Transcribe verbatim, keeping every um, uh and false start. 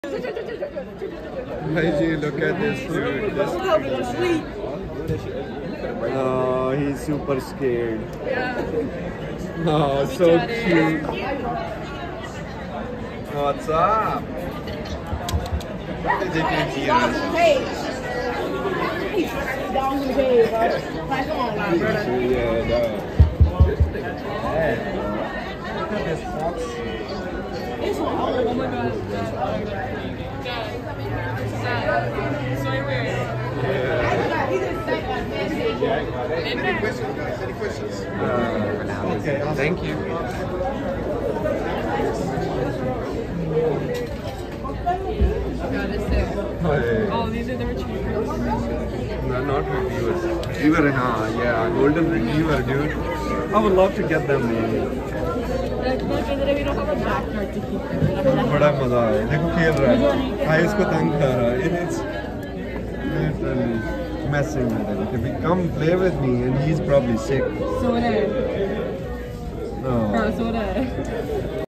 G, look at this dude. Oh, he's super scared. Yeah. Oh, so cute. What's up? Down to the page. Down to the page, bro. Like, come on, like, brother. Yeah, dog. Look at this fox. This one. Oh my god. So weird. Any questions, guys? Any questions? Uh, okay, awesome. Thank you. God, it's sick. Hey. Oh, these are the retrievers. No, not reviewers. Retriever, huh? Yeah, golden retriever, dude. I would love to get them, man. We don't have a backyard to keep them. बड़ा मजा है देखो खेल रहा है हाँ इसको तंग कर रहा है it's literally messing with him if he come play with me and he's probably sick So would I. no Bro, so would I.